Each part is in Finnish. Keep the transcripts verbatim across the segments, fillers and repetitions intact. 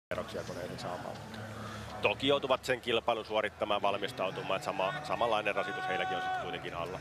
eroksia koneeseen saamaan. Toki joutuvat sen kilpailun suorittamaan valmistautumaan, että sama, samanlainen rasitus heilläkin on sitten kuitenkin alla.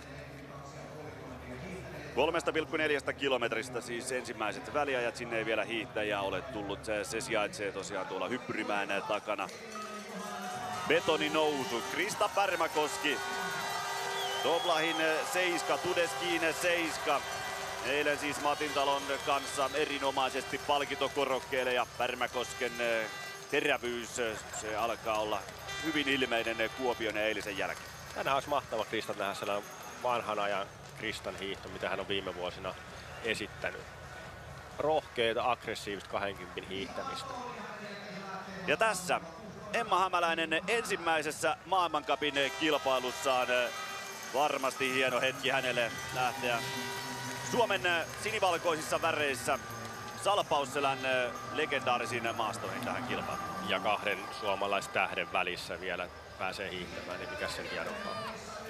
kolme pilkku neljä kilometristä siis ensimmäiset väliajat, sinne ei vielä hiihtäjää ole tullut. Se, se sijaitsee tosiaan tuolla Hyppyrimäen takana. Betoninousu, Krista Pärmäkoski, Doblahin seiska, Tudeskiin seiska. Eilen siis Matintalon kanssa erinomaisesti palkintokorokkeelle ja Pärmäkosken terävyys, se alkaa olla hyvin ilmeinen Kuopion ja eilisen jälkeen. Tänään olisi mahtava Krista nähdä sellainen vanhan ajan Kristan hiihto, mitä hän on viime vuosina esittänyt. Rohkeita, aggressiivista kaksikymmentä hiihtämistä. Ja tässä Emma Hämäläinen ensimmäisessä maailmancupin kilpailussaan. Varmasti hieno hetki hänelle lähteä Suomen sinivalkoisissa väreissä Salpausselän legendaarisiin maastoihin tähän kilpailuun. Ja kahden suomalaistähden välissä vielä pääsee hiihtämään, niin mikä sen hienompaa.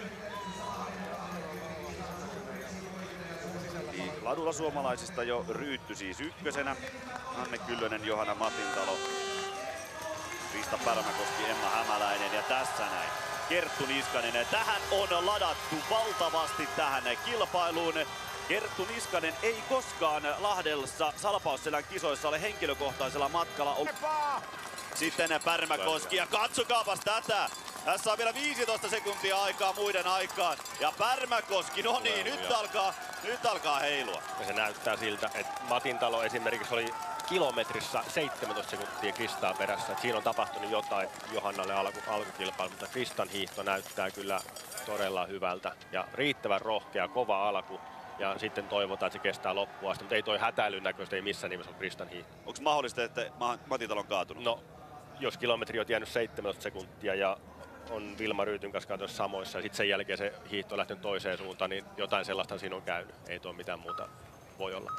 Ladulla suomalaisista jo Ryytty siis ykkösenä. Anne Kyllönen, Johanna Matintalo, Krista Pärmäkoski, Emma Hämäläinen ja tässä näin Kerttu Niskanen. Tähän on ladattu valtavasti tähän kilpailuun. Kerttu Niskanen ei koskaan Lahdessa Salpausselän kisoissa ole henkilökohtaisella matkalla ollut. Sitten Pärmäkoski ja katsokaapas tätä. Tässä on vielä viisitoista sekuntia aikaa muiden aikaan. Ja Pärmäkoski, no niin, nyt alkaa, nyt alkaa heilua. Ja se näyttää siltä, että Matintalo esimerkiksi oli kilometrissä seitsemäntoista sekuntia Kristaa perässä. Et siinä on tapahtunut jotain Johannalle alku, alkukilpailu, mutta Kristan hiihto näyttää kyllä todella hyvältä. Ja riittävän rohkea, kova alku. Ja sitten toivotaan, että se kestää loppuun asti, mutta ei toi hätäilyn näköistä, ei missään nimessä ole Kristan hiihto. Onko mahdollista, että Matintalo on kaatunut? No, jos kilometri on jäänyt seitsemäntoista sekuntia ja on Vilma Ryytyn kanssa käytännössä samoissa ja sitten sen jälkeen se hiihto on lähtenyt toiseen suuntaan, niin jotain sellaista siinä on käynyt. Ei tuo mitään muuta voi olla.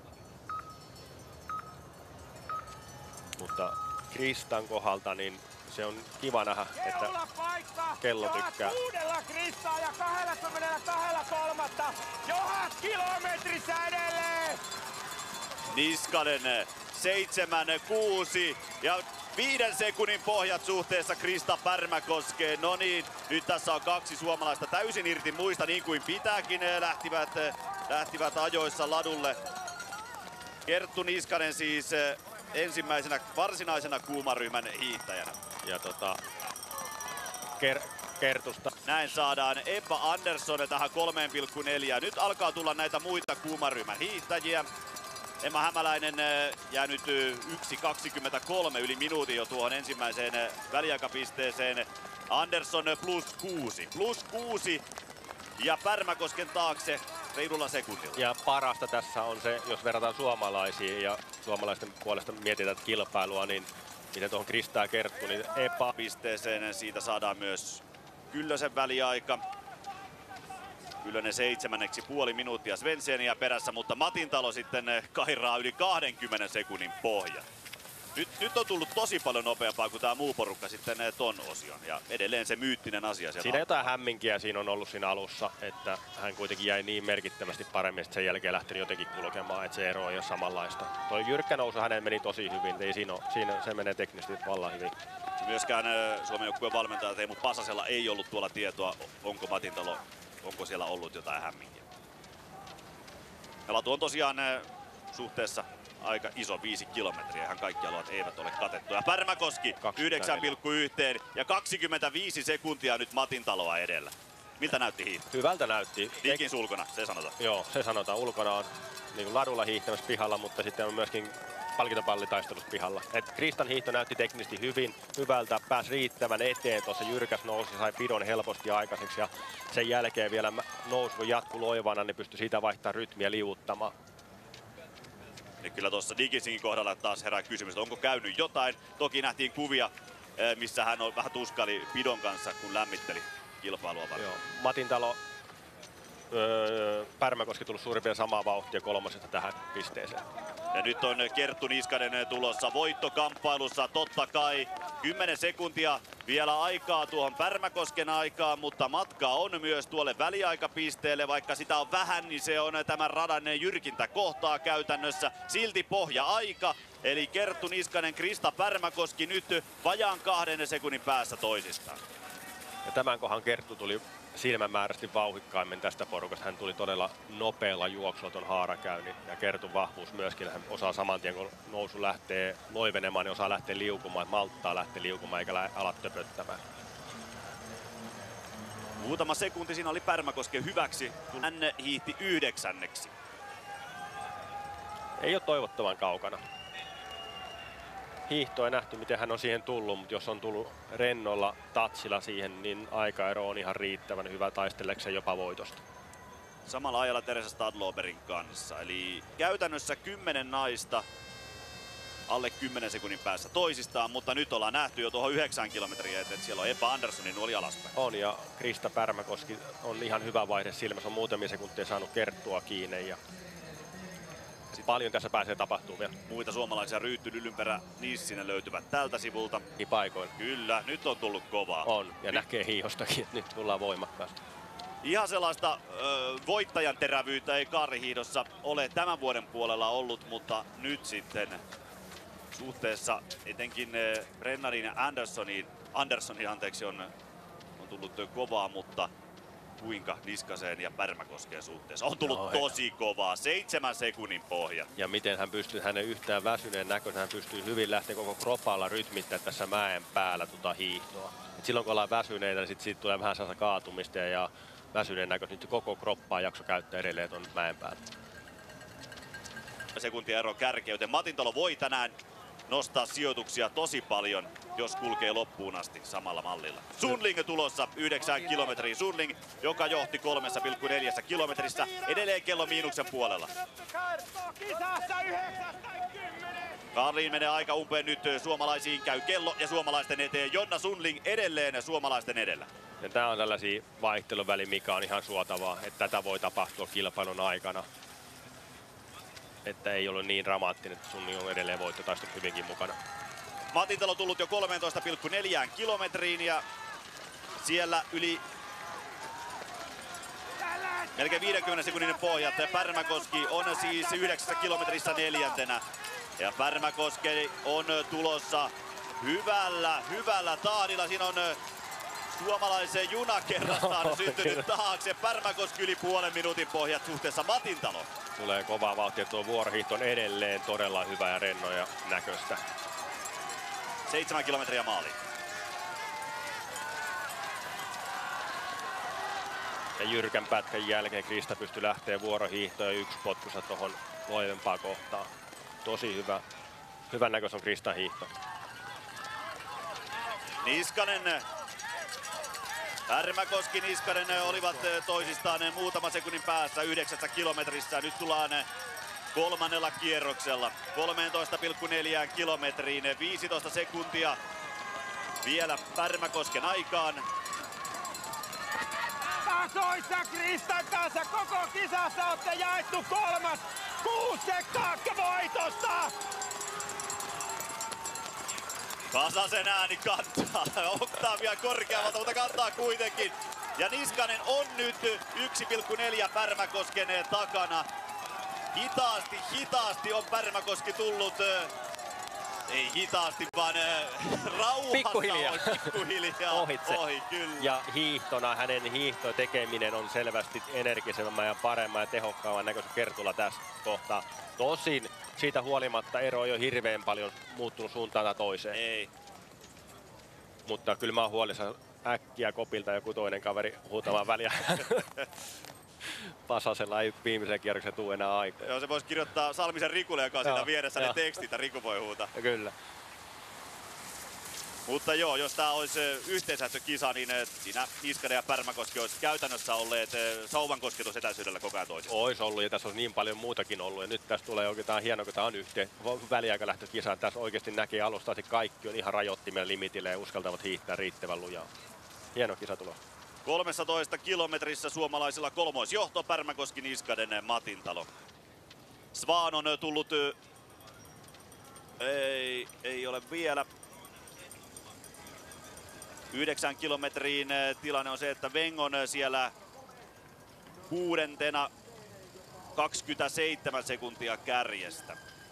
Mutta Kristan kohdalta niin se on kiva nähdä, että kello tykkää. Kuudella Kristaa ja kaksikymmentäkaksi kolmatta Johat kilometrissä edelleen. Niskanen seitsemän kuusi ja viiden sekunnin pohjat suhteessa Krista Pärmäkoskeen. No niin, nyt tässä on kaksi suomalaista täysin irti muista niin kuin pitääkin. Lähtivät, lähtivät ajoissa ladulle. Kerttu Niskanen siis ensimmäisenä varsinaisena kuumaryhmän hiihtäjänä. Ja tota, ker, Kertusta. Näin saadaan Ebba Andersson tähän kolme pilkku neljä. Nyt alkaa tulla näitä muita kuumaryhmän hiihtäjiä. Emma Hämäläinen jää nyt yksi kaksikymmentäkolme yli minuutin jo tuohon ensimmäiseen väliaikapisteeseen. Andersson plus kuusi. Plus kuusi ja Pärmäkosken taakse reilulla sekunnilla. Ja parasta tässä on se, jos verrataan suomalaisiin ja suomalaisten puolesta mietitään kilpailua, niin miten tuohon Krista ja Kerttu, niin Epa pisteeseen siitä saadaan myös Kyllösen väliaika. Kyllönen seitsemänneksi puoli minuuttia Svensseniä perässä, mutta Matintalo sitten kairaa yli kahdenkymmenen sekunnin pohja. Nyt, nyt on tullut tosi paljon nopeampaa kuin tämä muu porukka sitten ton osion ja edelleen se myyttinen asia. Siinä on jotain hämminkiä siinä on ollut siinä alussa, että hän kuitenkin jäi niin merkittävästi paremmin, että sen jälkeen lähtenyt jotenkin kulkemaan, että se ero ei ole samanlaista. Toi jyrkkä nousu hänen meni tosi hyvin, ei siinä, ole, siinä se menee teknisesti vallan hyvin. Myöskään Suomen joukkueen valmentaja Teemu Pasasella ei ollut tuolla tietoa, onko Matintalo, onko siellä ollut jotain hämminkiä. Ja latu on tosiaan suhteessa aika iso, viisi kilometriä. Ihan kaikki alueet eivät ole katettuja. Pärmäkoski yhdeksän pilkku yksi ja kaksikymmentäviisi sekuntia nyt Matintaloa edellä. Miltä näytti hiihto? Hyvältä näytti. Dikin sulkona, se sanotaan. Joo, se sanotaan. Ulkona on niin ladulla hiihtämässä pihalla, mutta sitten on myöskin palkintopallitaistelussa pihalla. Et Kristan hiihto näytti teknisesti hyvin, hyvältä, pääsi riittävän eteen, tuossa jyrkäs nousi, sai pidon helposti aikaiseksi ja sen jälkeen vielä nousu jatkui loivana, niin pystyi siitä vaihtamaan rytmiä liuuttamaan. Ja kyllä tuossa Digisingin kohdalla taas herää kysymys, että onko käynyt jotain. Toki nähtiin kuvia, missä hän on vähän tuskali pidon kanssa, kun lämmitteli kilpailua varten. Joo. Matintalo öö, Pärmäkoski tullut suurin piirtein samaa vauhtia kolmosesta tähän pisteeseen. Ja nyt on Kerttu Niskanen tulossa voittokamppailussa, totta kai kymmenen sekuntia vielä aikaa tuohon Pärmäkosken aikaan, mutta matkaa on myös tuolle väliaikapisteelle, vaikka sitä on vähän, niin se on tämän radan jyrkintä kohtaa käytännössä. Silti pohja-aika, eli Kerttu Niskanen, Krista Pärmäkoski nyt vajaan kahden sekunnin päässä toisistaan. Ja tämän kohan Kerttu tuli silmämääräisesti vauhikkaimmin tästä porukasta. Hän tuli todella nopealla juoksulla ton haarakäynnin. Ja Kertun vahvuus myöskin. Hän osaa saman tien, kun nousu lähtee loivenemaan, niin osaa lähteä liukumaan. Että malttaa lähteä liukumaan eikä lä- ala töpöttämään. Muutama sekunti siinä oli Pärmäkosken hyväksi, kun hän hiihti yhdeksänneksi. Ei ole toivottoman kaukana. Hiihto ei nähty, miten hän on siihen tullut, mutta jos on tullut rennolla tatsilla siihen, niin aikaero on ihan riittävän hyvä taistelekseen jopa voitosta. Samalla ajalla Teresa Stadloberin kanssa. Eli käytännössä kymmenen naista alle kymmenen sekunnin päässä toisistaan, mutta nyt ollaan nähty jo tuohon yhdeksän kilometriä, että siellä on Ebba Anderssonin nuoli alaspäin. On, ja Krista Pärmäkoski on ihan hyvä vaihde silmässä. On muutamia sekuntia saanut Kerttua kiinni. Ja paljon tässä pääsee tapahtumaan vielä. Muita suomalaisia Ryytty, Lylynperä, Nissinen löytyvät tältä sivulta. Niin paikoin. Kyllä, nyt on tullut kovaa. On, ja nyt näkee hiihostakin, että nyt tullaan voimakkaasti. Ihan sellaista ö, voittajan terävyyttä ei kaarihiidossa ole tämän vuoden puolella ollut, mutta nyt sitten suhteessa etenkin Brennarin ja Anderssoniin, Anderssonin anteeksi on, on tullut kovaa, mutta kuinka Niskaseen ja Pärmäkoskeen suhteessa on tullut Joo, tosi kovaa, seitsemän sekunnin pohja. Ja miten hän pystyy, hänen yhtään väsyneen näköisen, hän pystyy hyvin lähteä koko kropalla rytmittämään tässä mäen päällä tuota hiihtoa. Et silloin kun ollaan väsyneitä, niin sit siitä tulee vähän sellaista kaatumista ja väsyneen näköistä. Nyt koko kroppaa jakso käyttää edelleen tuon mäen päällä. Sekuntia ero kärkeä, joten Matintalo voi tänään nostaa sijoituksia tosi paljon, jos kulkee loppuun asti samalla mallilla. Sundling tulossa yhdeksän kilometriä. Sundling, joka johti kolme pilkku neljä kilometrissä, edelleen kello miinuksen puolella. Kisassa yhdeksästä kymmenen. Karliin menee aika umpeen nyt, suomalaisiin käy kello ja suomalaisten eteen. Jonna Sundling edelleen suomalaisten edellä. Ja tää on tällaisia vaihteluväli, mikä on ihan suotavaa, että tätä voi tapahtua kilpailun aikana. Että ei ole niin dramaattinen, että Sundling on edelleen voittotaistelu hyvinkin mukana. Matintalo tullut jo kolmetoista pilkku neljä kilometriin ja siellä yli melkein viidenkymmenen sekunnin pohjat. Pärmäkoski on siis yhdeksässä kilometrissä neljäntenä. Ja Pärmäkoski on tulossa hyvällä, hyvällä tahdilla. Siinä on suomalaisen junakerrastaan syntynyt taakse. Pärmäkoski yli puolen minuutin pohjat suhteessa Matintalo. Tulee kovaa vauhtia, tuo vuorohiihto on edelleen todella hyvä ja renno ja näköistä. Seitsemän kilometriä maaliin. Ja jyrkän pätkän jälkeen Krista pystyi lähteä vuorohiihtoon ja yksi potkussa tuohon loivempaa kohtaan. Tosi hyvä. Hyvän näköistä on Kristan hiihto. Niskanen, Pärmäkoski, Niskanen olivat toisistaan muutama sekunnin päässä yhdeksässä kilometrissä. Nyt tullaan kolmannella kierroksella kolmetoista pilkku neljä kilometriin, viisitoista sekuntia vielä Pärmäkosken aikaan. Tasoissa Kristan kanssa koko kisassa olette jaettu kolmas. Kuusi sekkaa voitosta. Tasaisen ääni kantaa, oktaavia korkeammalta, mutta kantaa kuitenkin. Ja Niskanen on nyt yksi pilkku neljä Pärmäkosken takana. Hitaasti, hitaasti on Pärmäkoski tullut, ei hitaasti, vaan rauhassa Pikkuhiljaa. on pikkuhiljaa Ohitse. ohi, kyllä. Ja hiihtona, hänen hiihto tekeminen on selvästi energisemmän ja paremman ja tehokkaamman näköisen Kertulla tässä kohtaa. Tosin siitä huolimatta ero ei ole hirveän paljon muuttunut suuntaan tai toiseen. Ei. Mutta kyllä mä oon huolissaan äkkiä kopilta joku toinen kaveri huutamaan väliä. Pasasella ei viimeisen kierroksen tule enää aikaa. Joo, se voisi kirjoittaa Salmisen Rikulle, joka on siinä Joo, vieressä ne joo. tekstit, ja Riku voi huutaa. Ja kyllä. Mutta joo, jos tää olisi yhteisäästökisa, niin siinä Niskanen ja Pärmäkoski olisi käytännössä olleet sauvan kosketusetäisyydellä koko ajan toisessa. Ois ollut ja tässä on niin paljon muutakin ollut. Ja nyt tässä tulee oikeastaan hienoa, kun tää on yhteen väliaikalähtökisa. Tässä oikeasti näkee alusta asti kaikki on ihan rajoittimella limitillä ja uskaltavat hiihtää riittävän lujaa. Hieno kisa tulos. kolmetoista kilometrissä suomalaisilla kolmoisjohto Pärmäkoski, Niskanen, Matintalo. Svan on tullut... Ei, ei ole vielä. Yhdeksän kilometriin tilanne on se, että Weng on siellä kuudentena kaksikymmentäseitsemän sekuntia kärjestä.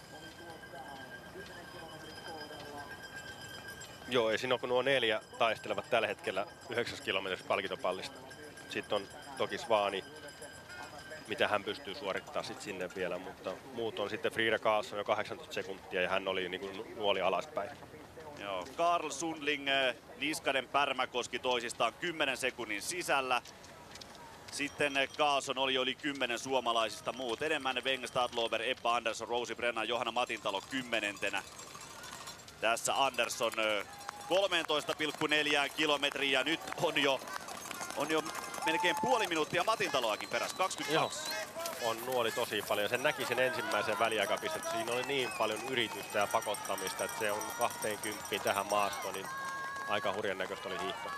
Joo, ei siinä ole, kun nuo neljä taistelevat tällä hetkellä yhdeksäs kilometrissä palkintopallista. Sitten on toki Svani, mitä hän pystyy suorittamaan sit sinne vielä, mutta muut on sitten Frida Karlsson jo kahdeksantoista sekuntia ja hän oli niin kuin nuoli alaspäin. Joo, Karl Sundling, Niskanen, Pärmäkoski toisistaan kymmenen sekunnin sisällä. Sitten Karlsson oli yli kymmenen suomalaisista, muut enemmän. Weng, Stadlober, Ebba Andersson, Rosie Brennan, Johanna Matintalo kymmenentenä. Tässä Andersson kolmetoista pilkku neljä kilometriä ja nyt on jo, on jo melkein puoli minuuttia Matintaloakin perässä, kaksikymmentäkaksi. Joo. On nuoli tosi paljon. Sen näki sen ensimmäisen väliaikapisteen. Siinä oli niin paljon yritystä ja pakottamista, että se on kaksikymmentä tähän maastoon, niin aika hurjan näköistä oli hiihto.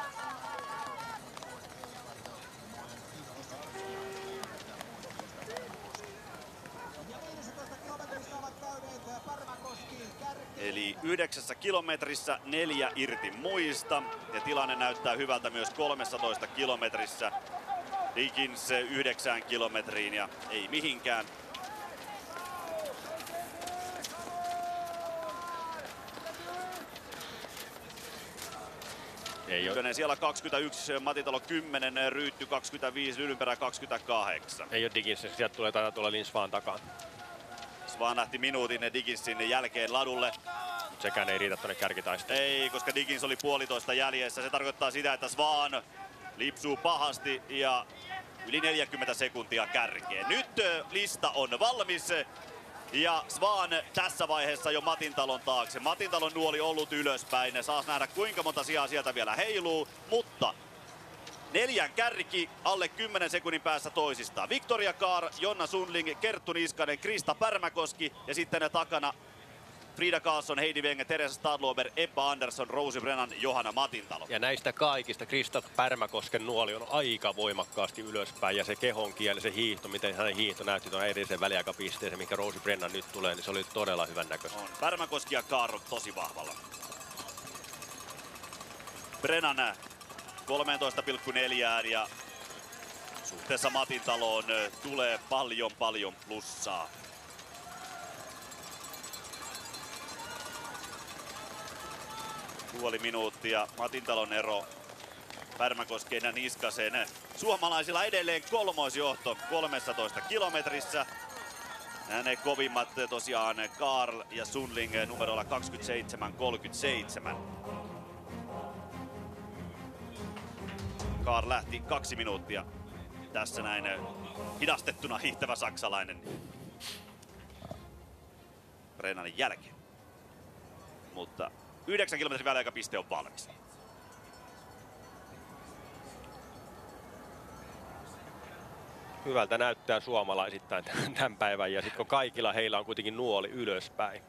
Eli yhdeksässä kilometrissä neljä irti muista ja tilanne näyttää hyvältä myös kolmetoista kilometrissä. Diggins yhdeksään kilometriin ja ei mihinkään. Ei Ykkönen siellä kaksikymmentäyksi, Matintalo kymmenen, Ryytty kaksikymmentäviisi, Ylynperä kaksikymmentäkahdeksan. Ei ole Diggins, sieltä tulee taitaa tulla Lin Svan takaa. Svan lähti minuutin Digginsin jälkeen ladulle. Sekään ei riitä tuonne kärkitaisteluun. Ei, koska Diggins oli puolitoista jäljessä. Se tarkoittaa sitä, että Svan lipsuu pahasti ja yli neljäkymmentä sekuntia kärkeen. Nyt lista on valmis ja Svan tässä vaiheessa jo Matintalon taakse. Matintalon nuoli ollut ylöspäin. Saas nähdä kuinka monta sijaa sieltä vielä heiluu, mutta neljän kärki alle kymmenen sekunnin päässä toisistaan. Victoria Kaar, Jonna Sundling, Kerttu Niskanen, Krista Pärmäkoski ja sitten ne takana Frida Karlsson, Heidi Weng, Teresa Stadlober, Ebba Andersson, Rosie Brennan, Johanna Matintalo. Ja näistä kaikista Krista Pärmäkosken nuoli on aika voimakkaasti ylöspäin ja se kehon kieli, se hiihto, miten hänen hiihto näytti tuon edellisen väliaikapisteeseen, mikä Rosie Brennan nyt tulee, niin se oli todella hyvän näköistä. On. Pärmäkoski ja Kaar on tosi vahvalla. Brennan kolmetoista pilkku neljä ja suhteessa Matintaloon tulee paljon paljon plussaa. Puoli minuuttia Matintalon ero Pärmäkoskeen ja Niskaseen. Suomalaisilla edelleen kolmoisjohto kolmetoista kilometrissä. Ne kovimmat tosiaan Karl ja Sundling numeroilla kaksikymmentäseitsemän kolmekymmentäseitsemän. Karl lähti kaksi minuuttia. Tässä näin hidastettuna hiihtävä saksalainen Brennanin jälkeen. Mutta yhdeksän kilometrin väliaikapiste on valmis. Hyvältä näyttää suomalaisittain tämän päivän ja sitten kun kaikilla heillä on kuitenkin nuoli ylöspäin.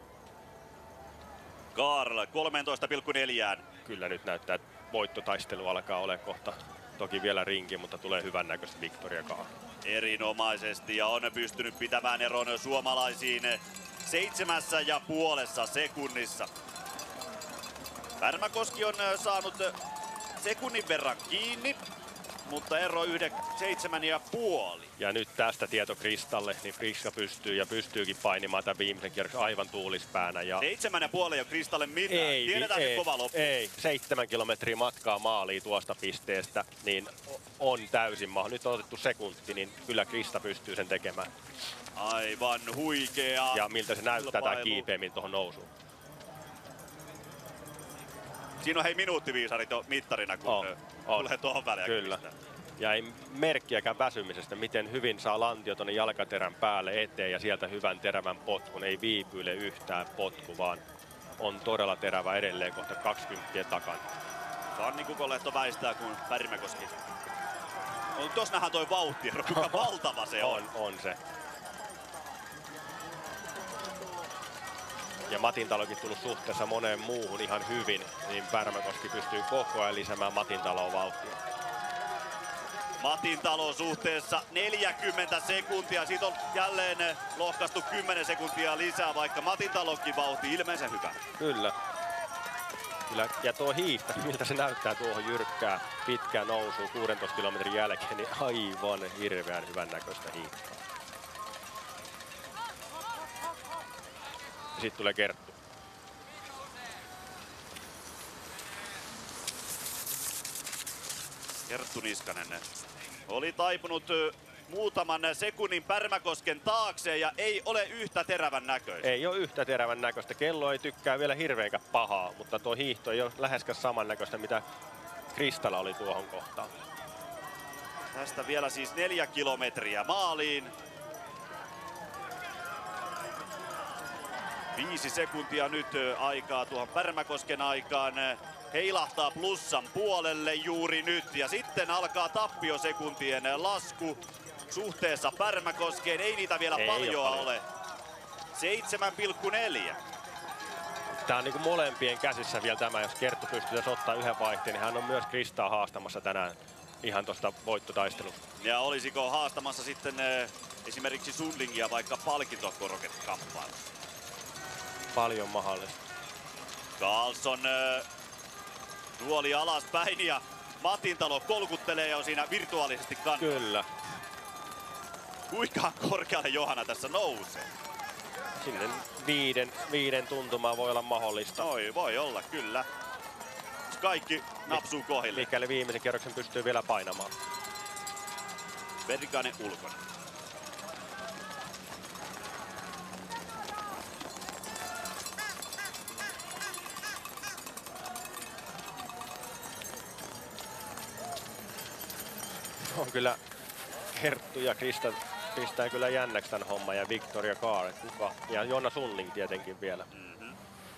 Karl kolmetoista pilkku neljä. Kyllä nyt näyttää, että voittotaistelu alkaa olla kohta. Toki vielä rinki, mutta tulee hyvän näköistä Victoria Kaar. Erinomaisesti ja on pystynyt pitämään eron suomalaisiin seitsemässä ja puolessa sekunnissa. Pärmäkoski on saanut sekunnin verran kiinni, mutta ero yhden, seitsemän ja puoli. Ja nyt tästä tieto Kristalle, niin Krista pystyy ja pystyykin painimaan tämän viimeisen kierroksen aivan tuulispäänä. Ja Seitsemän ja puoli jo Kristalle mitään. ei, Tiedetään ei, kova loppu. Ei, seitsemän kilometriä matkaa maaliin tuosta pisteestä, niin on täysin mahdollista. Nyt on otettu sekunti, niin kyllä Krista pystyy sen tekemään. Aivan huikea. Ja miltä se näyttää tämä kiipeäminen tuohon nousuun. Siinä on hei minuuttiviisarit jo mittarina, kun on, on. tulee tuohon väliin. Kyllä. Ja ei merkkiäkään väsymisestä, miten hyvin saa lantio tuonne jalkaterän päälle eteen ja sieltä hyvän terävän potkun. Ei viipyle yhtään potku, vaan on todella terävä edelleen kohta kaksikymmentä takana. Fanni Kukonlehto väistää kuin Pärmäkoski. No, tuossa nähdään toi vauhti, kuinka valtava se on. On, on se. ja Matintalokin tullut suhteessa moneen muuhun ihan hyvin, niin Pärmäkoski pystyy koko ajan lisäämään Matintaloon vauhtia. Matintalo suhteessa neljäkymmentä sekuntia. Siitä on jälleen lohkaistu kymmenen sekuntia lisää, vaikka Matintalonkin vauhti ilmeisen hyvä. Kyllä. Kyllä. Ja tuo hiihtä, miltä se näyttää tuohon jyrkkää pitkään nousuun kuudentoista kilometrin jälkeen, niin aivan hirveän hyvän näköistä hiihtoa. Ja sitten tulee Kerttu. Kerttu Niskanen oli taipunut muutaman sekunnin Pärmäkosken taakse ja ei ole yhtä terävän näköistä. Ei ole yhtä terävän näköistä. Kello ei tykkää vielä hirveänkään pahaa, mutta tuo hiihto ei ole läheskään saman näköistä, mitä Kristalla oli tuohon kohtaan. Tästä vielä siis neljä kilometriä maaliin. Viisi sekuntia nyt aikaa tuohon Pärmäkosken aikaan. Heilahtaa plussan puolelle juuri nyt ja sitten alkaa tappiosekuntien lasku suhteessa Pärmäkoskeen. Ei niitä vielä Ei paljon ole, ole. seitsemän pilkku neljä. Tää on niinku molempien käsissä vielä tämä, jos Kerttu pystyy ottaa yhden vaihteen, niin hän on myös Kristaa haastamassa tänään ihan tuosta voittotaistelusta. Ja olisiko haastamassa sitten äh, esimerkiksi Sundlingia vaikka palkintokoroketkamppailussa? Paljon mahdollista. Karlsson äh, nuoli alaspäin ja Matintalo kolkuttelee jo siinä virtuaalisesti kannalla. Kyllä. Kuinka korkealle Johanna tässä nousee? Sinne viiden, viiden tuntumaan voi olla mahdollista. Oi, voi olla, kyllä. Kaikki napsuu kohdille. Mikäli viimeisen kierroksen pystyy vielä painamaan. Verikainen ulkona. On kyllä Kerttu ja Krista pistää kyllä jännäksi tämän homman ja Victoria Kaare, kuka? Ja Jonna Sundling tietenkin vielä. Mm-hmm.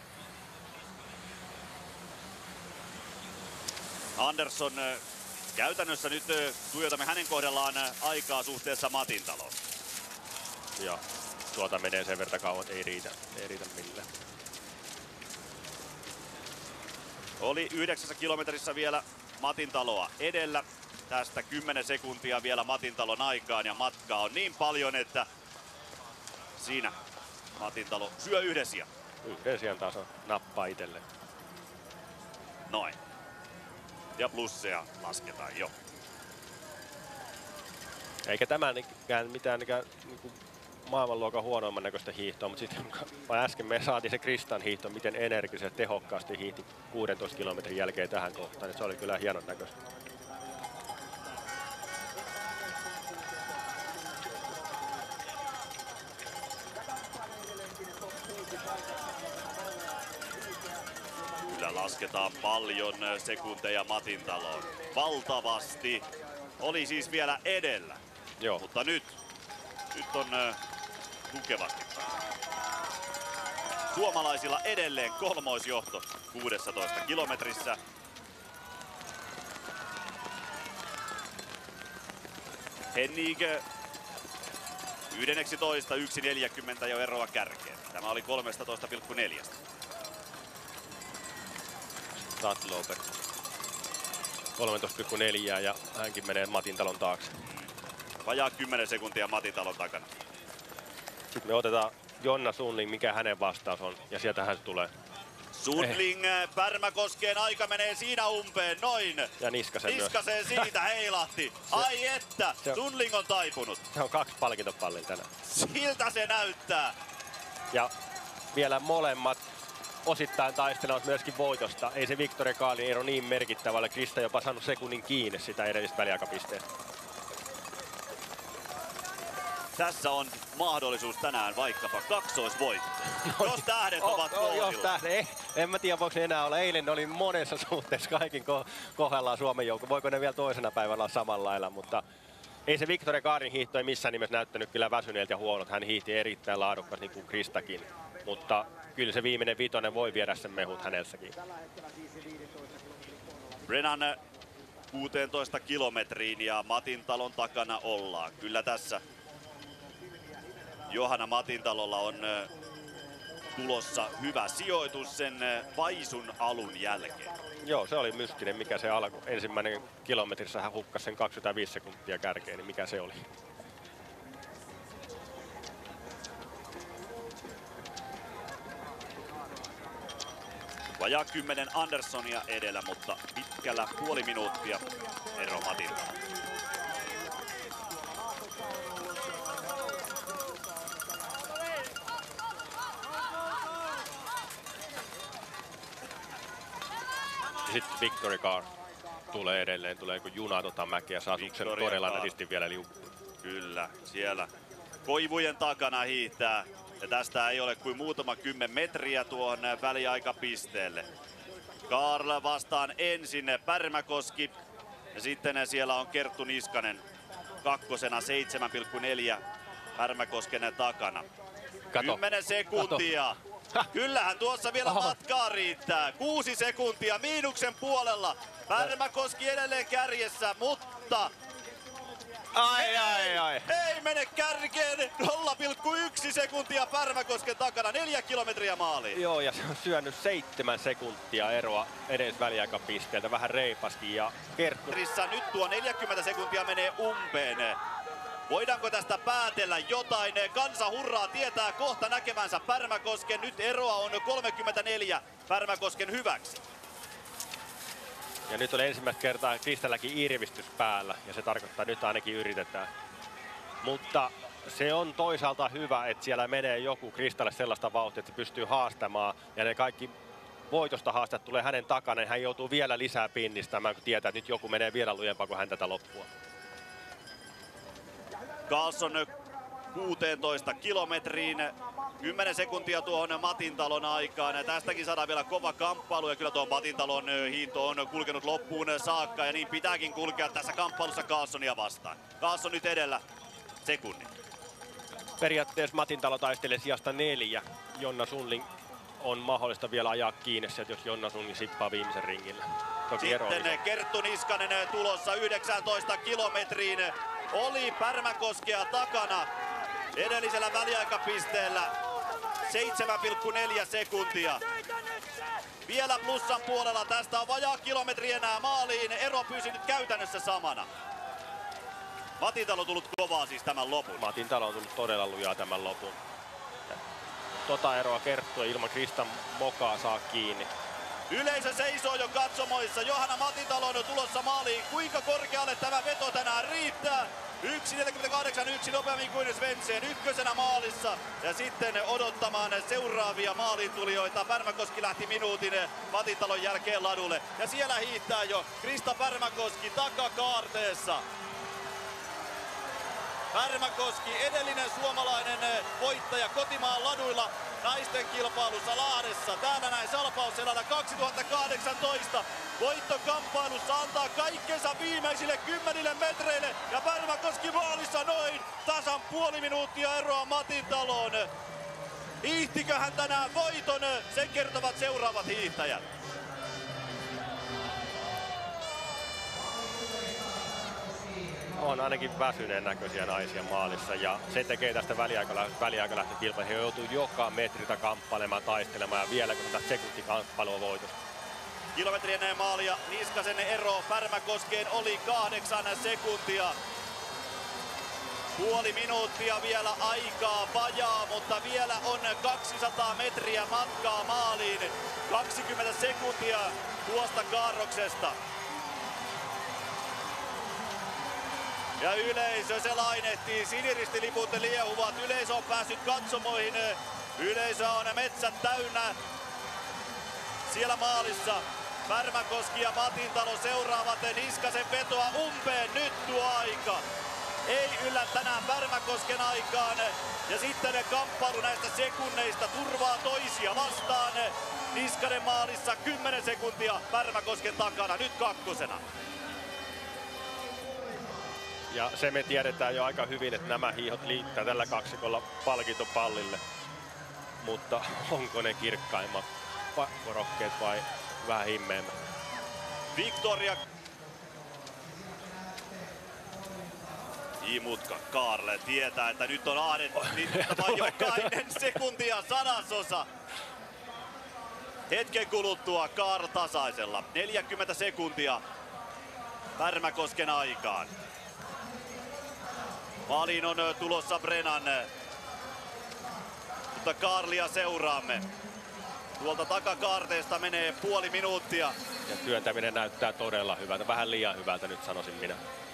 Andersson käytännössä nyt tuijotamme hänen kohdallaan aikaa suhteessa Matintaloon. Ja tuota menee sen verran kauan, että ei riitä, ei riitä millään. Oli yhdeksässä kilometrissä vielä Matintaloa edellä. Tästä kymmenen sekuntia vielä Matintalon aikaan ja matkaa on niin paljon, että siinä Matintalo syö yhden sijan. Yhden sijan taas on nappaa itselleen. Noin. Ja plusseja lasketaan jo. Eikä tämänkään mitään niin kuin maailmanluokan huonoimman näköistä hiihtoa, mutta sitten äsken me saatiin se Kristan hiihto, miten energisesti tehokkaasti hiihti kuudentoista kilometrin jälkeen tähän kohtaan. Se oli kyllä hienon näköistä. Kyllä lasketaan paljon sekunteja Matintaloon. Valtavasti. Oli siis vielä edellä. Joo. Mutta nyt, nyt on äh, tukevasti. Suomalaisilla edelleen kolmoisjohto kuudessatoista kilometrissä. Hennig yksitoista, yksi neljäkymmentä jo eroa kärkeen. Tämä oli kolmetoista pilkku neljä. Stadlober kolmetoista pilkku neljä ja hänkin menee Matintalon taakse. Vajaa kymmenen sekuntia Matintalon takana. Sitten me otetaan Jonna Sundling, mikä hänen vastaus on, ja sieltähän se tulee. Sundling eh. Pärmäkoskeen aika menee siinä umpeen, noin. Ja Niskasen, Niskasen myös. siitä heilahti. Se, Ai että, se, Sundling on taipunut. Se on kaksi palkintopallilla tänään. Siltä se näyttää. Ja vielä molemmat osittain taistelevat myöskin voitosta. Ei se Victoria Kaalin ero niin merkittävä ole. Krista jopa saanut sekunnin kiinni sitä edellistä väliaikapisteestä. Tässä on mahdollisuus tänään vaikkapa kaksoisvoitto. No, jos tähdet oh, ovat oh, kohdilla. Jos tähdet, eh, en mä tiedä voiko ne enää olla. Eilen ne oli monessa suhteessa kaikin ko- kohdallaan Suomen joukko. Voiko ne vielä toisena päivänä olla samalla lailla, mutta ei se Victoria Kaalin hiihto ei missään nimessä näyttänyt kyllä väsyneeltä ja huonot. Hän hiihti erittäin laadukkaasti niin kuin Kristakin, mutta kyllä se viimeinen vitonen voi viedä sen mehut hänelsäkin. Brennan kuusitoista kilometriin ja Matintalon takana ollaan. Kyllä tässä Johanna Matintalolla on tulossa hyvä sijoitus sen vaisun alun jälkeen. Joo, se oli mystinen, mikä se alku. Ensimmäinen kilometrissä hän hukkasi sen kaksikymmentäviisi sekuntia kärkeen, niin mikä se oli? Vajaa kymmenen Anderssonia edellä, mutta pitkällä puoli minuuttia ero Matilta. Sitten Victory Car tulee edelleen, tulee kuin juna tota mäkeä, saa suksen todella nätisti vielä liukkuun. Kyllä, siellä koivujen takana hiihtää. Ja tästä ei ole kuin muutama kymmen metriä tuohon väliaikapisteelle. Karl vastaan ensin Pärmäkoski. Ja sitten siellä on Kerttu Niskanen kakkosena seitsemän pilkku neljä Pärmäkosken takana. Kato. kymmenen sekuntia. Kato. Kyllähän tuossa vielä Oho. matkaa riittää. Kuusi sekuntia miinuksen puolella. Pärmäkoski edelleen kärjessä, mutta Ai, ai, ai. ei mene kärkeen. nolla pilkku yksi sekuntia Pärmäkosken takana. Neljä kilometriä maaliin. Joo, ja se on syönyt seitsemän sekuntia eroa edes väliaikapisteeltä, vähän reipaskin. Ja Kerttu... Nyt tuo neljäkymmentä sekuntia menee umpeen. Voidaanko tästä päätellä jotain? Kansa hurraa, tietää kohta näkemänsä Pärmäkosken. Nyt eroa on kolmekymmentäneljä Pärmäkosken hyväksi. Ja nyt on ensimmäistä kertaa Kriställäkin irvistys päällä, ja se tarkoittaa, että nyt ainakin yritetään. Mutta se on toisaalta hyvä, että siellä menee joku Kristalle sellaista vauhtia, että se pystyy haastamaan, ja ne kaikki voitosta haastajat tulee hänen takana, niin hän joutuu vielä lisää pinnistämään, kun tietää, että nyt joku menee vielä lujempaa kuin hän tätä loppua. Karlsson kuusitoista kilometriin. kymmenen sekuntia tuohon Matintalon aikaan. Ja tästäkin saadaan vielä kova kamppailu. Ja kyllä tuo Matintalon hiihto on kulkenut loppuun saakka. Ja niin pitääkin kulkea tässä kamppailussa Karlssonia vastaan. Karlsson nyt edellä sekunnin. Periaatteessa Matintalo taistelee sijasta neljä. Jonna Sundling on mahdollista vielä ajaa kiinni, että jos Jonna Sundling sippaa viimeisen ringillä. Toki Sitten Kerttu Niskanen tulossa yhdeksäntoista kilometriin. Oli Pärmäkoskea takana edellisellä väliaikapisteellä seitsemän pilkku neljä sekuntia. Vielä plussan puolella, tästä on vajaa kilometri enää maaliin, ero pysynyt käytännössä samana. Matintalo on tullut kovaa siis tämän lopun. Matintalo on tullut todella lujaa tämän lopun. Tota eroa Kerttu ilman Kristan mokaa saa kiinni. Yleisö seisoo jo katsomoissa. Johanna Matintalo on tulossa maaliin. Kuinka korkealle tämä veto tänään riittää? yksi neljäkymmentäkahdeksan yksi nopeammin kuin Svensson ykkösenä maalissa. Ja sitten odottamaan seuraavia maalintulijoita. Pärmäkoski lähti minuutin Matintalon jälkeen ladulle. Ja siellä hiihtää jo Krista Pärmäkoski takakaarteessa. Pärmäkoski, edellinen suomalainen voittaja kotimaan laduilla naisten kilpailussa Lahdessa. Täällä näin Salpausselällä kaksituhattakahdeksantoista. Voittokamppailussa antaa kaikkensa viimeisille kymmenille metreille. Ja Pärmäkoski maalissa noin tasan puoli minuuttia eroa Matintaloon. Hiihtiköhän tänään voiton? Sen kertovat seuraavat hiihtäjät. On ainakin väsyneen näköisiä naisia maalissa, ja se tekee tästä väliaikalähtökilpailusta. He joutuu joka metriltä kamppailemaan, taistelemaan, ja vielä kun tätä sekuntikamppailu voitosta. Kilometri ennen maalia Niskasen ero Pärmäkoskeen oli kahdeksan sekuntia. Puoli minuuttia vielä aikaa vajaa, mutta vielä on kaksisataa metriä matkaa maaliin. kaksikymmentä sekuntia tuosta kaarroksesta. Ja yleisö, se lainehtii, siniristiliput liehuvat, yleisö on päässyt katsomoihin, yleisö on metsät täynnä siellä maalissa. Pärmäkoski ja Matintalo seuraavat Niskasen vetoa umpeen, nyt tuo aika. Ei yllä tänään Pärmäkosken aikaan, ja sitten kamppailu näistä sekunneista turvaa toisia vastaan. Niskanen maalissa kymmenen sekuntia Pärmäkosken takana, nyt kakkosena. Ja se me tiedetään jo aika hyvin, että nämä hiihot liittää tällä kaksikolla palkintopallille. Mutta onko ne kirkkaimmat korokkeet vai vähän himmeämmät? Victoria. Imutka Kaarle tietää, että nyt on ahdettu vain jokainen sekuntia sadasosa. Hetken kuluttua Kaarl tasaisella. neljäkymmentä sekuntia Pärmäkosken aikaan. Maaliin on tulossa Brennan. Mutta Kaarlia seuraamme. Tuolta takakaarteesta menee puoli minuuttia. Ja työntäminen näyttää todella hyvältä. Vähän liian hyvältä nyt sanoisin minä.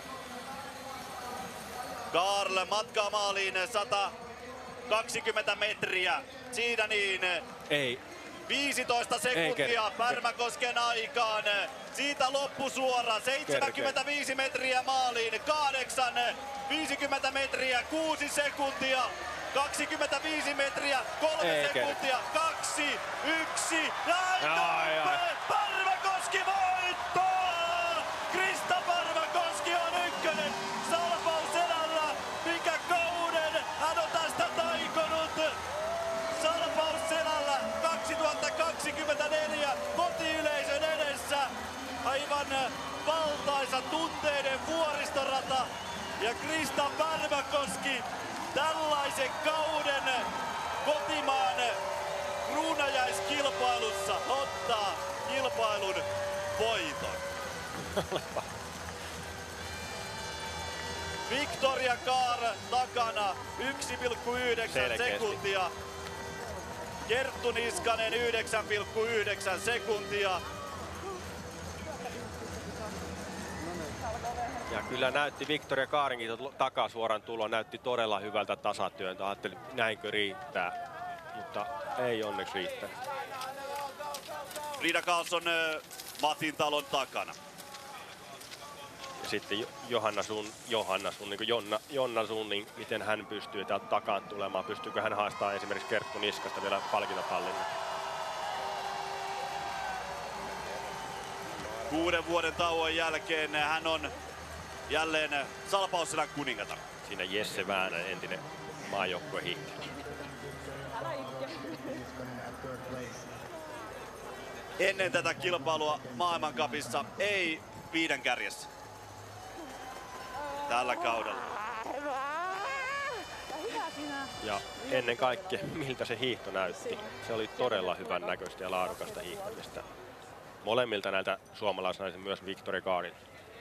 Kaarl matkaa maaliin sata kaksikymmentä metriä. Siinä niin. Ei. viisitoista sekuntia Pärmäkosken aikaan. Siitä loppusuora. seitsemänkymmentäviisi metriä maaliin. kahdeksan. viisikymmentä metriä. kuusi sekuntia. kaksikymmentäviisi metriä. kolme Ei sekuntia. kaksi. yksi. Ai, ai. Pärmäkoski voittaa! Krista Pärmäkoski on ykkönen. Salpaus selällä. Mikä kauden hän on tästä taikonut. Salpaus selällä kaksituhattakaksikymmentäneljä kotiyleisön edessä. Aivan valtaisa tunteiden vuoristorata. Ja Krista Pärmäkoski tällaisen kauden kotimaan kruunajaiskilpailussa ottaa kilpailun voiton. Victoria Kaar takana yksi pilkku yhdeksän Selkeästi. sekuntia. Kerttu Niskanen yhdeksän pilkku yhdeksän sekuntia. Ja kyllä näytti Victoria Kaarinkin takasuoran tulo näytti todella hyvältä tasatyöntä. Ajattelin, näinkö riittää, mutta ei onneksi riittää. Frida Karlsson Matin talon takana. Ja sitten Jo- Johanna Sun, Johanna Sun, niin kuin Jonna, Jonna Sun, niin miten hän pystyy täältä takaan tulemaan. Pystyykö hän haastamaan esimerkiksi Kerttu Niskasta vielä palkintopallille? Kuuden vuoden tauon jälkeen hän on jälleen salpausselän kuningatar. Siinä Jesse Väänä, entinen maajoukkuehiihtäjä. Ennen tätä kilpailua maailmancupissa ei viiden kärjessä. Tällä kaudella. Ja ennen kaikkea, miltä se hiihto näytti. Se oli todella hyvän näköistä ja laadukasta hiihtämistä. Molemmilta näiltä suomalaisnaisilta, myös Victoria Kaarin.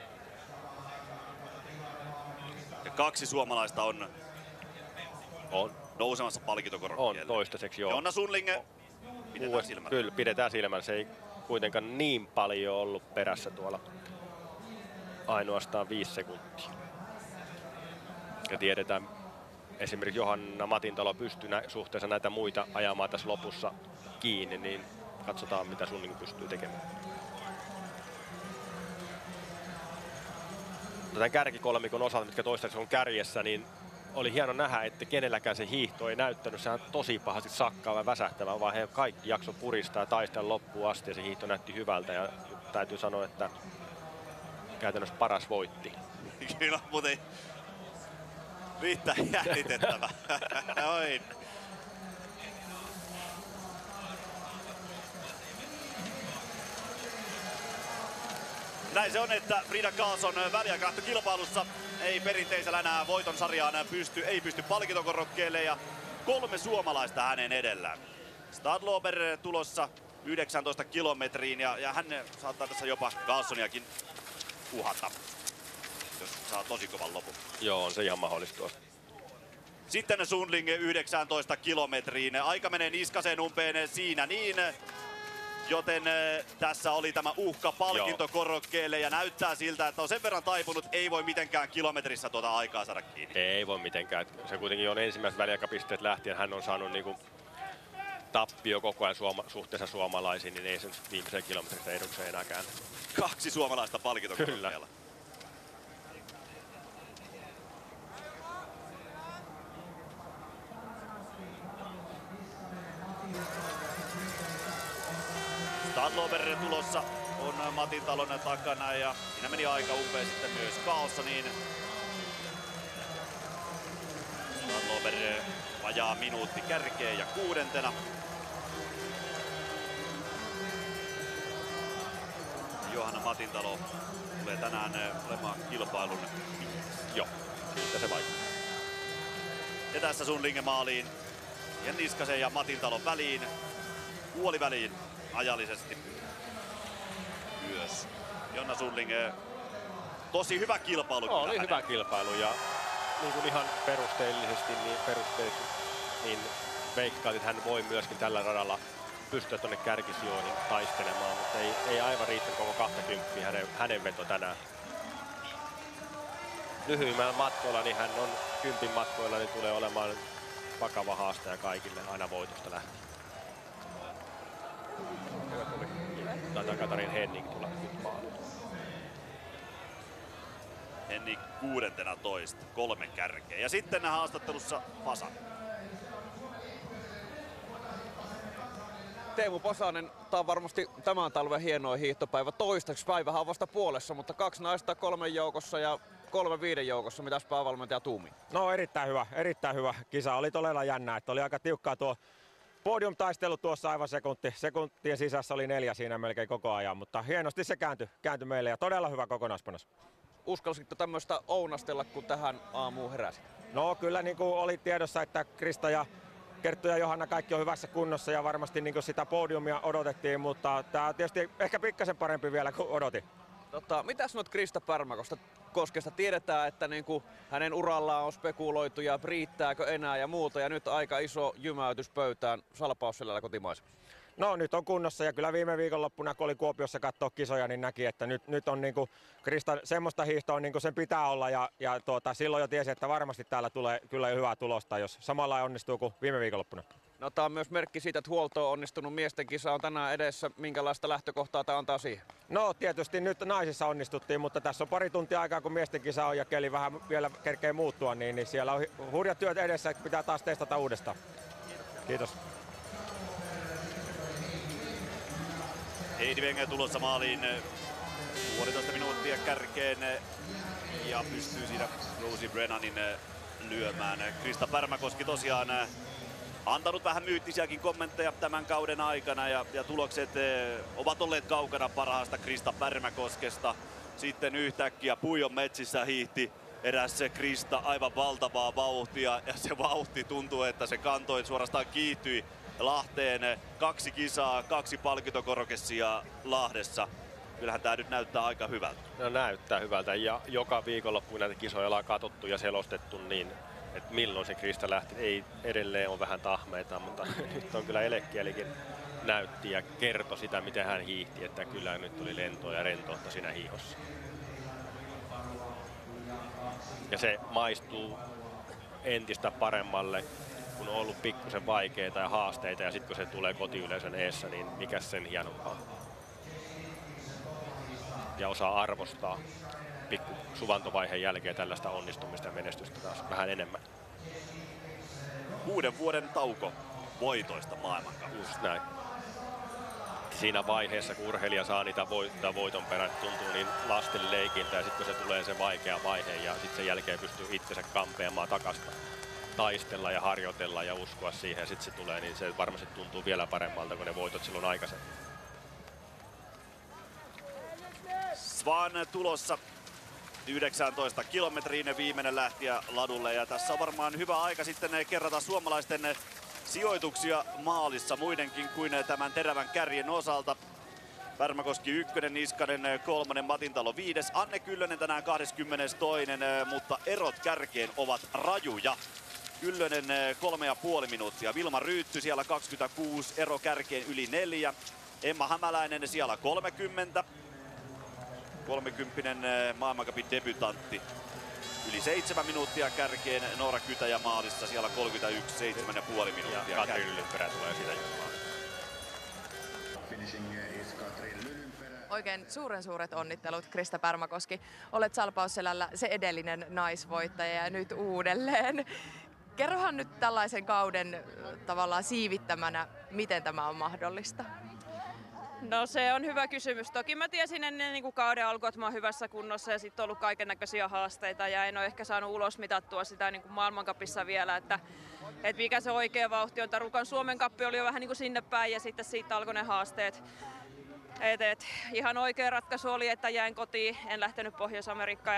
Ja kaksi suomalaista on On, nousemassa on palkintokorokkeelle. toistaiseksi joo. Jonna Sundling, pidetään Uudest- silmällä. Kyllä, pidetään silmällä. Se ei kuitenkaan niin paljon ollut perässä tuolla. Ainoastaan viisi sekuntia. Ja tiedetään, esimerkiksi Johanna Matintalo pystyy nä- suhteessa näitä muita ajamaan tässä lopussa kiinni, niin katsotaan mitä Sunning pystyy tekemään. Tämän kärkikolmikon osalta, mitkä toistaiseksi on kärjessä, niin oli hieno nähdä, että kenelläkään se hiihto ei näyttänyt. Sehän on tosi pahasti sakkaava ja väsähtävä, vaan he kaikki jakso puristaa ja taistella loppuun asti ja se hiihto näytti hyvältä. Ja täytyy sanoa, että käytännössä paras voitti. Kyllä, muuten riittää jännitettävä. Noin. Näin se on, että Frida Karlsson väliaikalahtokilpailussa ei perinteisellä enää voiton sarjaan pysty, ei pysty palkintokorokkeelle ja kolme suomalaista hänen edellään. Stadlober tulossa yhdeksäntoista kilometriin ja, ja hän saattaa tässä jopa Karlssoniakin uhata, jos saa tosi kovan lopun. Joo, on se ihan mahdollista tuosta. Sitten Sundling yhdeksäntoista kilometriin. Aika menee Niskasen umpeen siinä niin. Joten äh, tässä oli tämä uhka palkintokorokkeelle ja näyttää siltä, että on sen verran taipunut, ei voi mitenkään kilometrissä tuota aikaa saada kiinni. Ei voi mitenkään. Se kuitenkin on ensimmäiset väliaikapisteet lähtien. Hän on saanut niinku tappio koko ajan suoma, suhteessa suomalaisiin, niin ei sen viimeiseen kilometristä edukseen enää käänne. Kaksi suomalaista palkintokorokkeella. Stadlober tulossa on Matin talon takana ja siinä meni aika umpeen sitten myös Karlssoniin. Stadlober vajaa minuutti kärkeen ja kuudentena. Johanna Matintalo tulee tänään olemaan kilpailun. Joo. Siltä se vaikuttaa. Ja tässä Sundlinge maaliin. Ja Niskasen ja Matintalon väliin. Puoliväliin ajallisesti myös. Jonna Sundlinge, tosi hyvä kilpailu. No, oli hyvä kilpailu ja niin kuin ihan perusteellisesti, niin, perusteellisesti, niin veikkaan, että hän voi myöskin tällä radalla pystyä tuonne kärkisijoihin taistelemaan, mutta ei, ei aivan riittänyt koko kaksikymmentä hänen, hänen veto tänään. Lyhyimmällä matkoilla, niin hän on kympin matkoilla, niin tulee olemaan vakava haastaja kaikille aina voitosta lähtien. Taitaa Katarin Henning tulla nyt maaliin. Henning kuudentena toista, kolme kärkeä. Ja sitten haastattelussa Pasa. Teemu Pasanen, tämä on varmasti tämän talven hienoin hiihtopäivä. Toistaiseksi päivähän on vasta puolessa, mutta kaksi naista kolmen joukossa ja kolme viiden joukossa. Mitäs päävalmentaja tuumii? No erittäin hyvä, erittäin hyvä kisa. Oli todella jännä, että oli aika tiukkaa tuo podiumtaistelu tuossa aivan sekunti. Sekuntien sisässä oli neljä siinä melkein koko ajan, mutta hienosti se kääntyi, kääntyi meille ja todella hyvä kokonaispanos. Uskalsitko tämmöistä ounastella, kun tähän aamuun heräsit? No kyllä niin kuin oli tiedossa, että Krista ja Kerttu ja Johanna kaikki on hyvässä kunnossa ja varmasti niin kuin sitä podiumia odotettiin, mutta tämä on tietysti ehkä pikkasen parempi vielä kuin odotin. Tota, mitä sanot Krista Pärmäkosta Koskesta? Tiedetään, että niin kuin hänen urallaan on spekuloitu ja riittääkö enää ja muuta ja nyt aika iso jymäytys pöytään Salpausselällä kotimaisella. No nyt on kunnossa ja kyllä viime viikonloppuna kun oli Kuopiossa katsoa kisoja, niin näki, että nyt, nyt on niin kuin Krista semmoista hiihtoa niin kuin sen pitää olla ja, ja tuota, silloin jo tiesi, että varmasti täällä tulee kyllä hyvää tulosta, jos samalla onnistuu kuin viime viikonloppuna. No, tämä on myös merkki siitä, että huolto on onnistunut. Miesten kisa on tänään edessä. Minkälaista lähtökohtaa tämä antaa siihen? No tietysti nyt naisissa onnistuttiin, mutta tässä on pari tuntia aikaa, kun miesten kisa on ja keli vähän vielä kerkee muuttua, niin, niin siellä on hurjat työt edessä, että pitää taas testata uudestaan. Kiitos. Heidi Wenger tulossa maaliin puolitoista minuuttia kärkeen ja pystyy siinä Rosie Brennanin lyömään. Krista Pärmäkoski tosiaan antanut vähän myyttisiäkin kommentteja tämän kauden aikana ja, ja tulokset ovat olleet kaukana parhaasta Krista Pärmäkoskesta. Sitten yhtäkkiä Puijon metsissä hiihti eräs se Krista aivan valtavaa vauhtia ja se vauhti tuntuu, että se kantoi suorastaan kiihtyi Lahteen. Kaksi kisaa, kaksi palkintokorokessia Lahdessa. Kyllähän tää nyt näyttää aika hyvältä. No näyttää hyvältä ja joka viikonloppu näitä kisoja ollaan katsottu ja selostettu niin, että milloin se Krista lähti. Ei edelleen on vähän tahmeita, mutta nyt on kyllä elekielikin näytti ja kertoi sitä, miten hän hiihti, että kyllä nyt oli lentoa ja rentoutta siinä hiihossa. Ja se maistuu entistä paremmalle, kun on ollut pikkusen vaikeita ja haasteita ja sitten kun se tulee kotiyleisön eessä, niin mikä sen hienompaa. Ja osaa arvostaa pikku suvantovaiheen jälkeen tällaista onnistumista ja menestystä taas vähän enemmän. Kuuden vuoden tauko voitoista maailmankapissa. Just näin. Siinä vaiheessa, kun urheilija saa niitä voittaa voiton perään, tuntuu niin lasten leikiltä ja sitten kun se tulee se vaikea vaihe ja sitten sen jälkeen pystyy itsensä kampeamaan takasta. Taistella ja harjoitella ja uskoa siihen ja sitten se tulee, niin se varmasti tuntuu vielä paremmalta kuin ne voitot silloin aikaisemmin. Svan tulossa yhdeksäntoista kilometriin viimeinen lähtiä ladulle ja tässä on varmaan hyvä aika sitten kerrata suomalaisten sijoituksia maalissa muidenkin kuin tämän terävän kärjen osalta. Pärmäkoski ykkönen, Niskanen kolmonen, Matintalo viides, Anne Kyllönen tänään kahdeskymmenestoinen, mutta erot kärkeen ovat rajuja. Kyllönen kolme ja puoli minuuttia, Vilma Ryytty siellä kaksikymmentäkuusi, ero kärkeen yli neljä, Emma Hämäläinen siellä kolmekymmentä. kolmekymppinen maailmancupin debutantti. Yli seitsemän minuuttia kärkeen, Noora Kytäjä maalissa siellä kolmekymmentäyksi, seitsemän ja puoli minuuttia. Ja Katri Lylynperä tulee siitä jumaan. Oikein suuren suuret onnittelut, Krista Pärmäkoski. Olet Salpausselällä se edellinen naisvoittaja ja nyt uudelleen. Kerrohan nyt tällaisen kauden tavallaan siivittämänä, miten tämä on mahdollista? No se on hyvä kysymys. Toki mä tiesin ennen niin kuin kauden alkua, että mä oon hyvässä kunnossa ja sitten on ollut kaikennäköisiä haasteita ja en ole ehkä saanut ulos mitattua sitä niin kuin maailmancupissa vielä, että, että mikä se oikea vauhti on. Rukan Suomen kappi oli jo vähän niin kuin sinne päin ja sitten siitä alkoi ne haasteet. Et, et, ihan oikea ratkaisu oli, että jäin kotiin, en lähtenyt Pohjois-Amerikkaan ja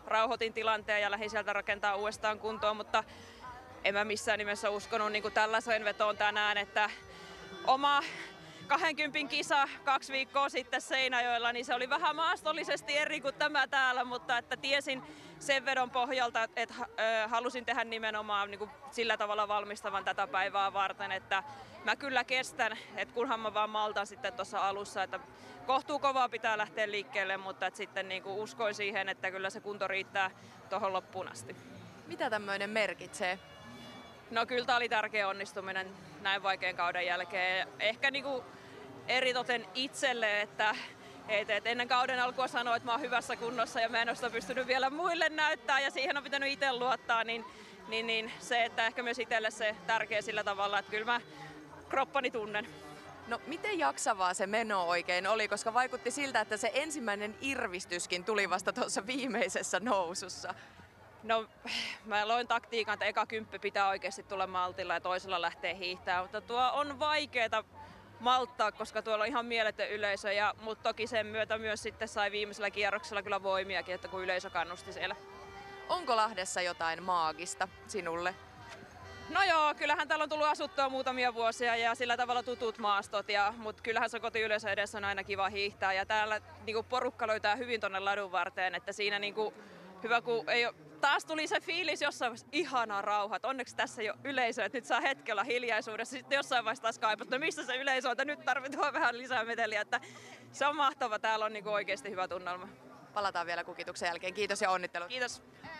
rauhoitin tilanteen ja lähdin sieltä rakentaa uudestaan kuntoon, mutta en mä missään nimessä uskonut niin kuin tällaiseen vetoon tänään, että oma kaksikymmentä kisa kaksi viikkoa sitten Seinäjoella, niin se oli vähän maastollisesti eri kuin tämä täällä, mutta että tiesin sen vedon pohjalta, että halusin tehdä nimenomaan niin kuin sillä tavalla valmistavan tätä päivää varten, että mä kyllä kestän, että kunhan mä vaan maltan sitten tuossa alussa, että kohtuu kovaa pitää lähteä liikkeelle, mutta että sitten niin kuin uskoin siihen, että kyllä se kunto riittää tuohon loppuun asti. Mitä tämmöinen merkitsee? No kyllä tämä oli tärkeä onnistuminen näin vaikean kauden jälkeen. Ehkä niinku eritoten itselle, että et, et ennen kauden alkua sanoin, että mä oon hyvässä kunnossa ja mä en ole sitä pystynyt vielä muille näyttää ja siihen on pitänyt itse luottaa, niin, niin, niin se, että ehkä myös itselle se tärkeä sillä tavalla, että kyllä mä kroppani tunnen. No miten jaksavaa se meno oikein oli, koska vaikutti siltä, että se ensimmäinen irvistyskin tuli vasta tuossa viimeisessä nousussa. No mä loin taktiikan, että eka kymppi pitää oikeasti tulla maltilla ja toisella lähtee hiihtämään, mutta tuo on vaikeeta malttaa, koska tuolla on ihan mieletön yleisö, ja, mutta toki sen myötä myös sitten sai viimeisellä kierroksella kyllä voimiakin, että kun yleisö kannusti siellä. Onko Lahdessa jotain maagista sinulle? No joo, kyllähän täällä on tullut asuttua muutamia vuosia ja sillä tavalla tutut maastot, ja, mutta kyllähän se kotiyleisö edessä on aina kiva hiihtää ja täällä niin porukka löytää hyvin tuonne ladun varteen, että siinä niin kuin, hyvä kun ei ole, taas tuli se fiilis jossain vaiheessa, ihanaa rauhat, onneksi tässä ei ole yleisöä, että nyt saa hetkellä hiljaisuudessa, sitten jossain vaiheessa taas kaipat, no missä se yleisö on, että nyt tarvitaan vähän lisää meteliä, että se on mahtava, täällä on niin kuin oikeasti hyvä tunnelma. Palataan vielä kukituksen jälkeen, kiitos ja onnittelut. Kiitos.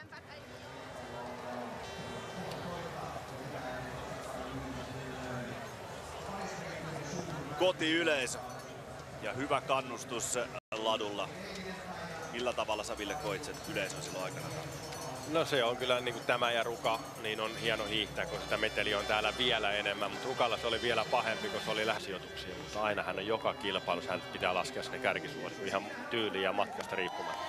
Kotiyleisö ja hyvä kannustus ladulla. Millä tavalla sä, Ville, koit sen yleisön silloin aikana? No se on kyllä niin kuin tämä ja Ruka, niin on hieno hiihtää, kun sitä meteliä on täällä vielä enemmän, mutta Rukalla se oli vielä pahempi, kun se oli lähsijoituksia, mutta aina hän on joka kilpailussa, hän pitää laskea sinne kärkisuosiin ihan tyyliin ja matkasta riippumatta.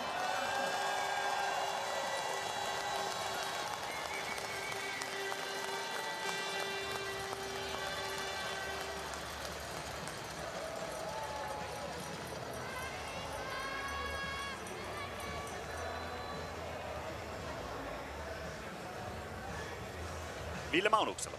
Ville Maunuksella.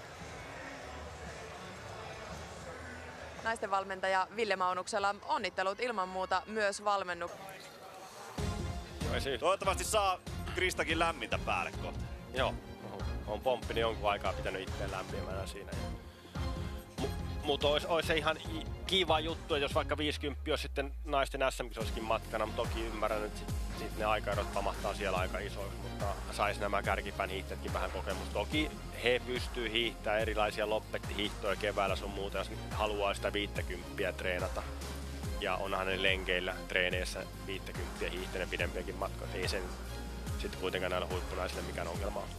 Naisten valmentaja Ville Maunuksella, onnittelut ilman muuta myös valmennu. Toivottavasti saa Kristakin lämmintä päälle kohta. Joo, on pomppi niin jonkun aikaa pitänyt itse lämpimänä siinä. Mutta olisi, olisi se ihan kiva juttu, jos vaikka viisikymmentä olisi sitten naisten äs äm-kisoissakin matkana, mutta toki ymmärrän, että sit, sit ne aikaerot pamahtaa siellä aika isoiksi, mutta sais nämä kärkipään hiihtäjätkin vähän kokemusta. Toki he pystyy hiihtämään erilaisia loppetti-hiihtoja keväällä sun muuta, jos haluaa sitä viittäkymppiä treenata. Ja onhan ne lenkeillä treeneissä viittäkymppiä hiihtäneet pidempiäkin matkoja. Ei sen sitten kuitenkaan näillä huippunaisille mikään ongelma on.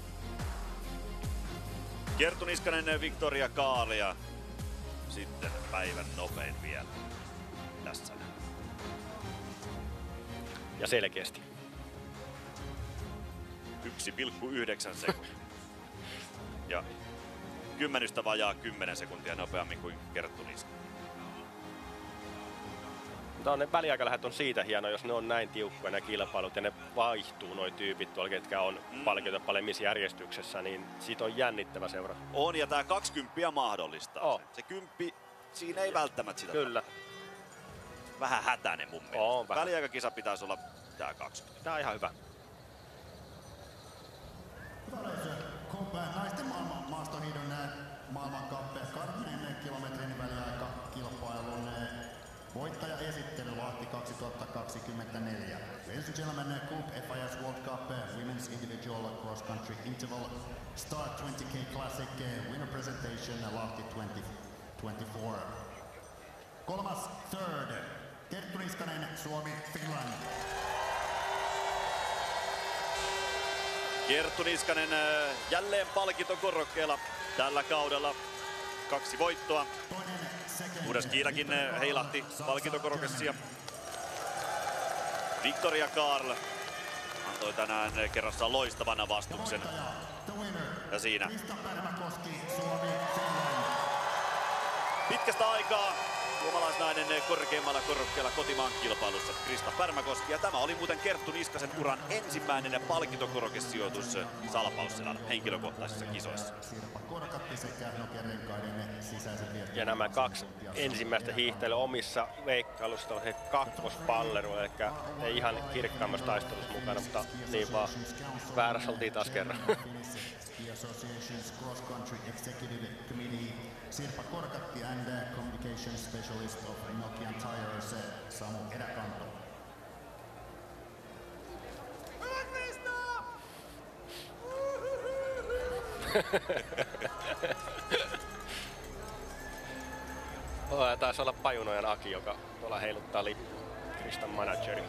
Kerttu Niskanen, Victoria Kaarl ja sitten päivän nopein vielä tässä. Ja selkeästi. yksi pilkku yhdeksän sekuntia. Ja kymmenystä vajaa kymmenen sekuntia nopeammin kuin Kerttu Niskanen. Mutta ne väliaikalähdet on siitä hieno, jos ne on näin tiukkoja ne kilpailut ja ne vaihtuu noi tyypit tuolla, ketkä on mm. palkita palelmisjärjestyksessä, niin siitä on jännittävä seura. On, ja tää kaksikymmentä mahdollistaa oh. sen. Se kymppi, siinä ei välttämättä sitä. Kyllä. Vähän hätäinen mun mielestä. Oh, väliaikakisa pitäisi olla tää kaksikymmentä. Tää on ihan hyvä. Naisten maailman maastohiidon maailmankappi kahdenkymmenen kilometrin väliaika kilpailun voittaja esittely Lahti kaksituhattakaksikymmentäneljä. Ladies and gentlemen, Group F I S World Cup Women's Individual Cross Country Interval Start twenty K Classic Winner Presentation Lahti twenty twenty-four. Kolmas third, Kerttu Niskanen, Suomi, Finland. Kerttu Niskanen jälleen palkintokorokkeella tällä kaudella. Kaksi voittoa. Uudes Kiinakin heilahti palkintokorokessia. Victoria Kaarl antoi tänään kerrassaan loistavan avastuksen. Ja siinä pitkästä aikaa Suomalaisnainen korkeimmalla korokkeella kotimaan kilpailussa Krista Pärmäkoski. Ja tämä oli muuten Kerttu Niskasen uran ensimmäinen palkintokorokesijoitus Salpausselän henkilökohtaisissa kisoissa. Ja nämä kaksi ensimmäistä hiihtäjä omissa veikkailussa he kakkospalleru, eli ei ihan kirkkaimmassa taistelussa mukana, mutta niin vaan väärässä oltiin taas kerran. Sirpa Korkatti and uh, Communication Specialist of Nokian Tires, Samu Eräkanto. Oh, taisi olla Pajunojan Aki, joka tuolla heiluttaa lippua. Kristan manageri.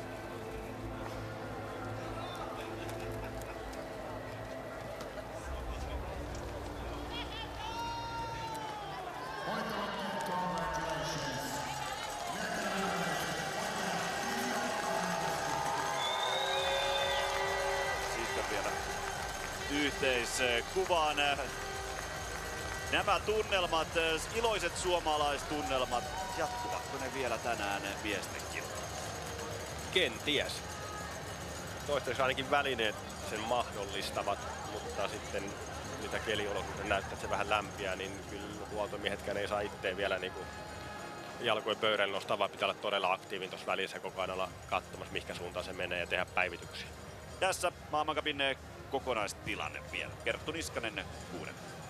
Sitten vielä yhteiskuvaan. Nämä tunnelmat, iloiset suomalaistunnelmat, jatkuvatko ne vielä tänään miesten kilpailussa? Kenties. Toistaiseksi ainakin välineet sen mahdollistavat, mutta sitten mitä keliolosuhteet näyttää, että se vähän lämpiää, niin kyllä huoltomiehetkään ei saa itteen vielä niin kuin jalkojen pöydälle nostaa, vaan pitää olla todella aktiivinen tuossa välissä koko ajan olla katsomassa, mihinkä suuntaan se menee ja tehdä päivityksiä. Tässä maailmancupin kokonaistilanne vielä. Kerttu Niskanen kuudentenä.